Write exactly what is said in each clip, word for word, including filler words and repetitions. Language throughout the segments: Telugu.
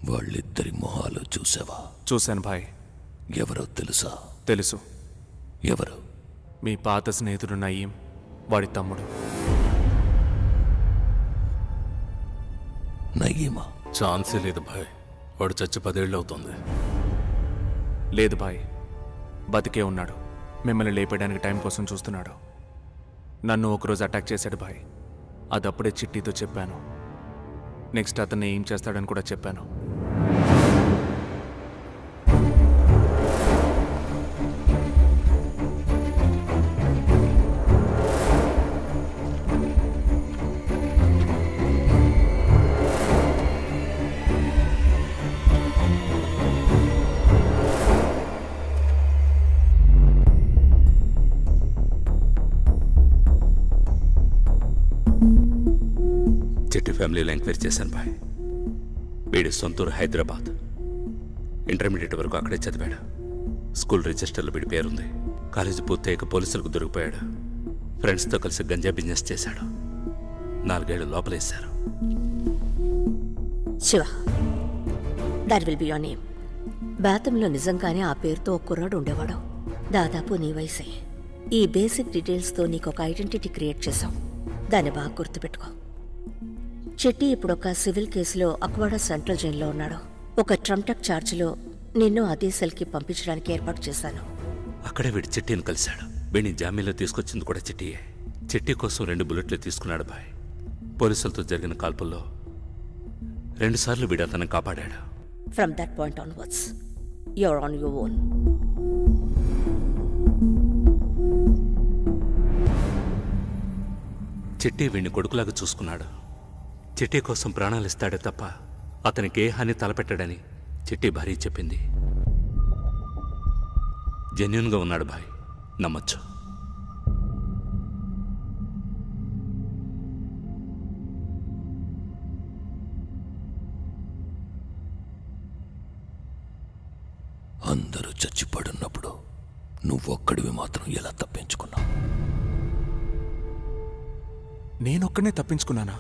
వాళ్ళిద్దరి మొహాలు చూసావా? చూశాను భాయ్. ఎవరో తెలుసా? తెలుసు. ఎవరు? మీ పాత స్నేహితుడు నయీం, వాడి తమ్ముడు. నయీమా? ఛాన్సే లేదు భాయ్, వాడు చచ్చి పదేళ్ళు అవుతుంది. లేదు భాయ్, బతికే ఉన్నాడు. మిమ్మల్ని లేపేయడానికి టైం కోసం చూస్తున్నాడు. నన్ను ఒకరోజు అటాక్ చేశాడు భాయ్. అదప్పుడే చిట్టితో చెప్పాను. నెక్స్ట్ అతన్ని ఏం చేస్తాడని కూడా చెప్పాను. చిట్టి ఫ్యామిలీలో ఎంక్వైరీ చేశాను బాయ్. వీడి సొంతూరు హైదరాబాద్. ఇంటర్మీడియట్ వరకు అక్కడే చదివాడు. స్కూల్ రిజిస్టర్లో వీడి పేరుంది. కాలేజీ పూర్తయ్యాక పోలీసులకు దొరికిపోయాడు. ఫ్రెండ్స్తో కలిసి గంజా బిజినెస్ చేశాడు. నాలుగేళ్లు లోపలేశారు. Shiva, that will be your name. బేతంలో నిజంగానే ఆ పేరుతో ఒక కుర్రాడు ఉండేవాడు. దాదాపు నీ వయసే. ఈ బేసిక్ డీటెయిల్స్తో నీకు ఒక ఐడెంటిటీ క్రియేట్ చేశాం. దాన్ని బాగా గుర్తుపెట్టుకో. చిట్టి ఇప్పుడు ఒక సివిల్ కేసులో అక్వాడా సెంట్రల్ జైల్లో ఉన్నాడు. ఒక ట్రంటక్ ఛార్జ్లో నిన్ను అదే సెల్కి పంపించడానికి ఏర్పాటు చేశాను. అక్కడే వీడి చిట్టిని కలిశాడు. వీడిని జామీన్లో తీసుకొచ్చింది కూడా చిట్టియే. చిట్టి కోసం రెండు బుల్లెట్లు తీసుకున్నాడు బాయ్. పోలీసులతో జరిగిన కాల్పుల్లో రెండుసార్లు వీడు అతను కాపాడాడు. From that point onwards you're on your own. Chitti వీడిని కొడుకులాగా చూసుకున్నాడు. చిట్టి కోసం ప్రాణాలు ఇస్తాడే తప్ప అతనికి ఏ హాని తలపెట్టాడని చిట్టి భార్య చెప్పింది. జెన్యూన్గా ఉన్నాడు భాయ్, నమ్మచ్చు. అందరూ చచ్చిపడున్నప్పుడు నువ్వొక్కడివి మాత్రం ఎలా తప్పించుకున్నావు? నేనొక్కనే తప్పించుకున్నానా?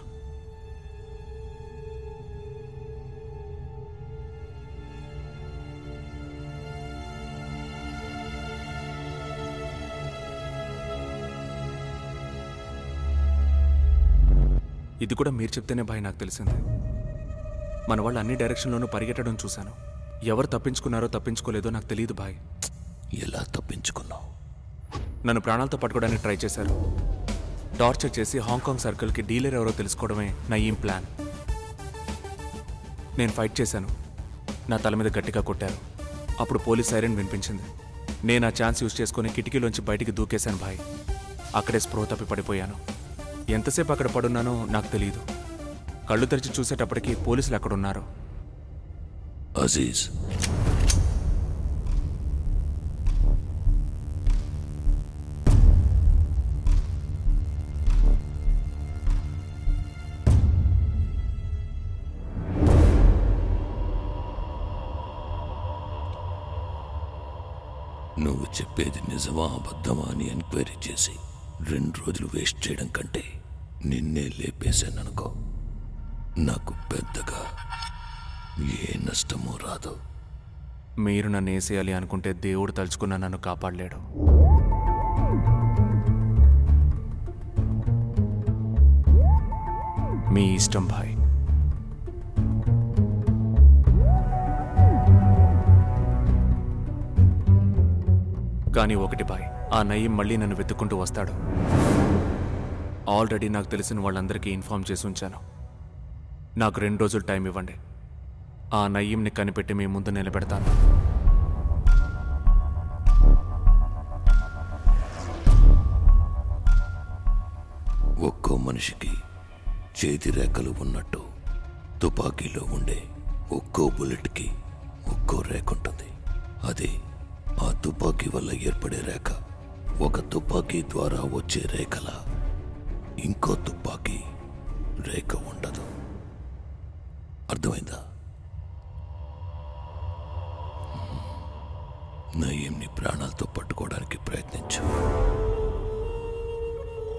ఇది కూడా మీరు చెప్తేనే భాయ్ నాకు తెలిసింది. మన వాళ్ళు అన్ని డైరెక్షన్లోనూ పరిగెట్టడం చూశాను. ఎవరు తప్పించుకున్నారో తప్పించుకోలేదో నాకు తెలియదు భాయ్. ఎలా తప్పించుకున్నావు? నన్ను ప్రాణాలతో పట్టుకోవడానికి ట్రై చేశారు. టార్చర్ చేసి హాంకాంగ్ సర్కిల్కి డీలర్ ఎవరో తెలుసుకోవడమే నయీం ప్లాన్. నేను ఫైట్ చేశాను. నా తల మీద గట్టిగా కొట్టారు. అప్పుడు పోలీస్ సైరన్ వినిపించింది. నేను ఆ ఛాన్స్ యూజ్ చేసుకుని కిటికీలోంచి బయటికి దూకేశాను భాయ్. అక్కడే స్పృహ తప్పి పడిపోయాను. ఎంతసేపు అక్కడ పడున్నానో నాకు తెలియదు. కళ్ళు తెరిచి చూసేటప్పటికి పోలీసులు అక్కడున్నారు. అజీజ్, నువ్వు చెప్పేది నిజమా అబద్ధమా అని ఎంక్వైరీ చేసి రెండు రోజులు వేస్ట్ చేయడం కంటే నిన్నే లేపేశాననుకో, నాకు పెద్దగా ఏ నష్టమూ రాదు. మీరు నన్ను వేసేయాలి అనుకుంటే దేవుడు తలుచుకున్న నన్ను కాపాడలేడు. మీ ఇష్టం భాయ్. కానీ ఒకటి భాయ్, ఆ నయీం మళ్ళీ నన్ను వెతుక్కుంటూ వస్తాడు. ఆల్రెడీ నాకు తెలిసిన వాళ్ళందరికీ ఇన్ఫార్మ్ చేసి ఉంచాను. నాకు రెండు రోజులు టైం ఇవ్వండి. ఆ నయీంని కనిపెట్టి మీ ముందు నిలబెడతాను. ఒక్కో మనిషికి చేతి రేఖలు ఉన్నట్టు తుపాకీలో ఉండే ఒక్కో బుల్లెట్కి ఒక్కో రేఖ ఉంటుంది. అది ఆ తుపాకీ వల్ల ఏర్పడే రేఖ. ఒక తుపాకీ ద్వారా వచ్చే రేఖల ఇంకో తుపాకీ రేఖ ఉండదు. అర్థమైందా? నయీంని ప్రాణాలతో పట్టుకోవడానికి ప్రయత్నించు.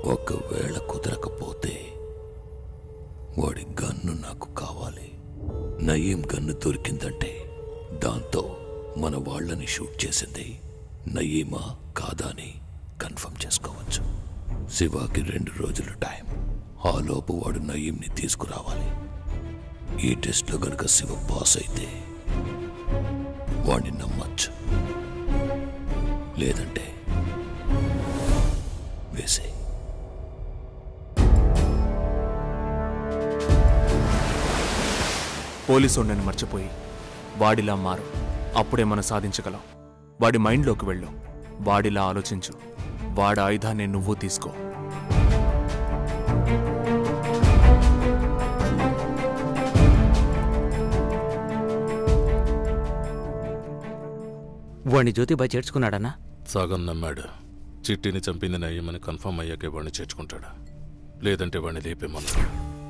ఒకవేళ కుదరకపోతే వాడి గన్ను నాకు కావాలి. నయీం గన్ను దొరికిందంటే దాంతో మన వాళ్ళని షూట్ చేసింది నయీమా కాదా అని కన్ఫర్మ్ చేసుకోవచ్చు. శివాకి రెండు రోజులు టైం. ఆ లోపు వాడు నయీంని తీసుకురావాలి. ఈ టెస్ట్లో గనుక శివ పాస్ అయితే వాడిని నమ్మచ్చు, లేదంటే వేసే. పోలీసు నన్ను మర్చిపోయి వాడిలా మారు, అప్పుడే మనం సాధించగలం. వాడి మైండ్లోకి వెళ్ళు, వాడిలా ఆలోచించు, వాడి ఆయుధాన్ని నువ్వు తీసుకో. వాడిని జ్యోతిబాయ్ చేర్చుకున్నాడన్నా? సగం నమ్మాడు. చిట్టిని చంపింది నయ్యమని కన్ఫర్మ్ అయ్యాకే వాడిని చేర్చుకుంటాడు, లేదంటే వాడిని లేపేమన్నాడు.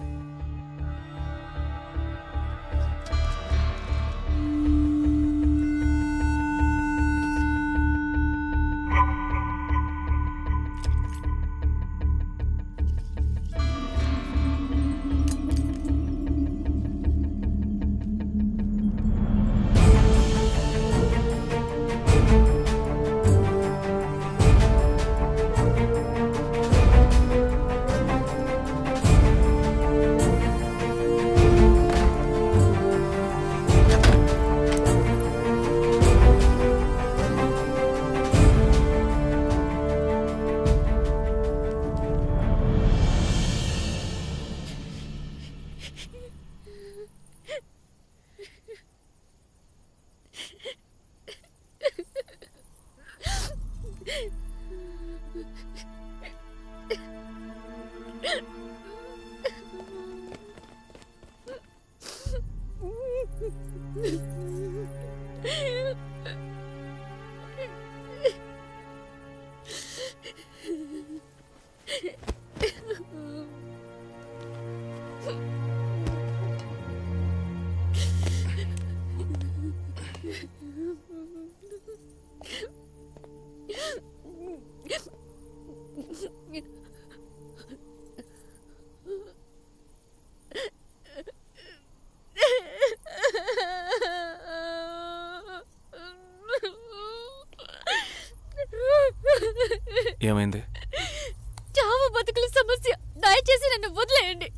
ఏమైంది? చావు బతుకుల సమస్య, దయచేసి నన్ను వదిలేయండి.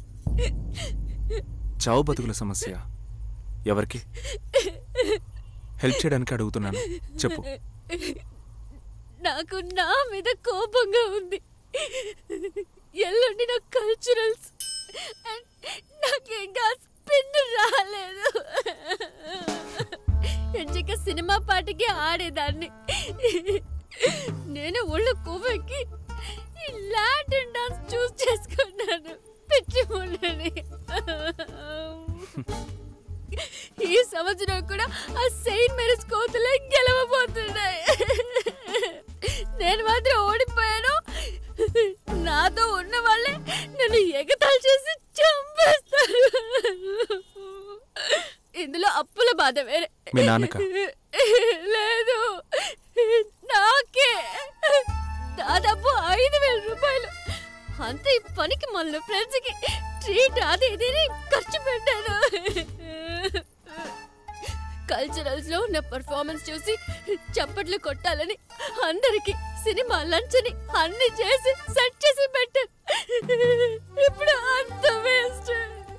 చావు బతుకుల సమస్య ఎవరికి? హెల్ప్ చేయడానికి అడుగుతున్నాను, చెప్పు. నాకు నా మీద కోపంగా ఉంది. ఎల్లుండి నా కల్చరల్స్, నాకు ఇంకా స్పిన్ రాలేదు. ఎంచక సినిమా పాటకి ఆడేదాన్ని. నేను ఒళ్ళు కొవ్వెక్కి ఈ లాటిన్ డాన్స్ చూస్ చేసుకున్నాను. పిచ్చి ముళ్ళని. ఈ సంవత్సరం కూడా ఆ సెయింట్ మేరీస్ కోతులే గెలవబోతున్నాయి. నేను మాత్రం ఓడిపోయాను. నాతో ఉన్న వాళ్ళే నన్ను ఎగతాళి చేసి చంపేస్తారు. ఇందులో అప్పుల బాధ వేరే. మీ నాన్నక? లేదు, నాకే. దాదాపు ఐదు వేల రూపాయలు అంత ఈ పనికి మళ్ళీ ఫ్రెండ్స్ కి ట్రీట్ అది ఇది ఖర్చు పెట్టాను. కల్చరల్స్ లో ఉన్న పర్ఫార్మెన్స్ చూసి చప్పట్లు కొట్టాలని అందరికి సినిమా లంచ్ అని అన్ని చేసి సెట్ చేసి పెట్టాను. ఇప్పుడు అంత వేస్ట్.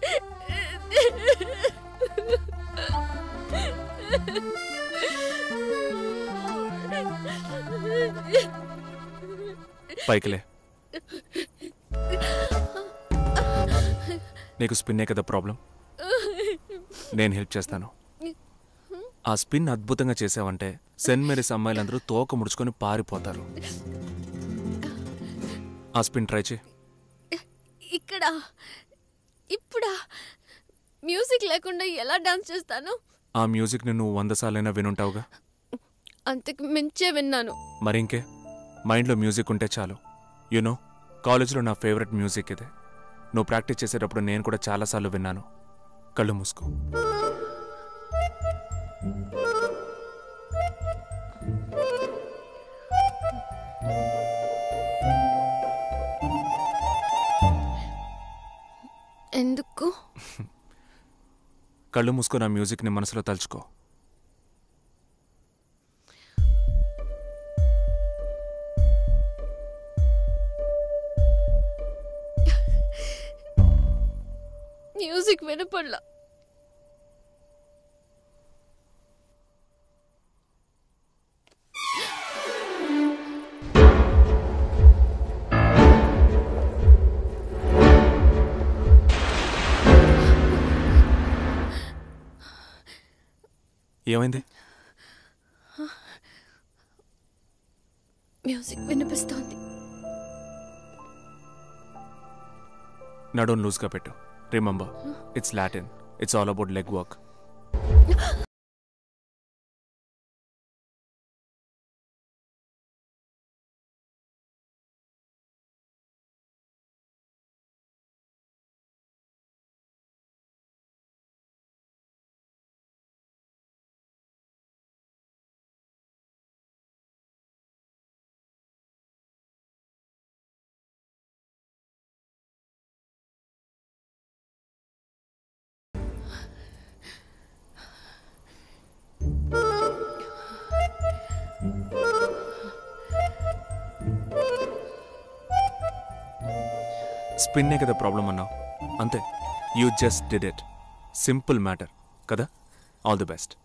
పైకిలే. నీకు స్పిన్నే కదా ప్రాబ్లం? నేను హెల్ప్ చేస్తాను. ఆ స్పిన్ అద్భుతంగా చేసావంటే సెయింట్ మేరీస్ అమ్మాయిలందరూ తోక ముడుచుకొని పారిపోతారు. ఆ స్పిన్ ట్రై చేయి. ఇక్కడ ఇప్పుడా? మ్యూజిక్ లేకుండా ఎలా డాన్స్ చేస్తాను? ఆ మ్యూజిక్ ని నువ్వు వంద సార్లైనా వినుంటావుగా. అంతకు మించే విన్నాను. మరింకే, మైండ్లో మ్యూజిక్ ఉంటే చాలు. యునో, కాలేజ్లో నా ఫేవరెట్ మ్యూజిక్ ఇదే. నువ్వు ప్రాక్టీస్ చేసేటప్పుడు నేను కూడా చాలాసార్లు విన్నాను. కళ్ళు మూసుకో. ఎందుకు? కళ్ళు మూసుకొని ఆ మ్యూజిక్ని మనసులో తలుచుకో. మ్యూజిక్ వినపడలా. ఏమైంది? మ్యూజిక్ వినిపిస్తోంది. నడుం లూజ్గా పెట్టు. Remember, it's Latin. It's all about leg work. స్పిన్నే కదా ప్రాబ్లం అన్నావు, అంతే. You just did it. Simple matter కదా. All the best.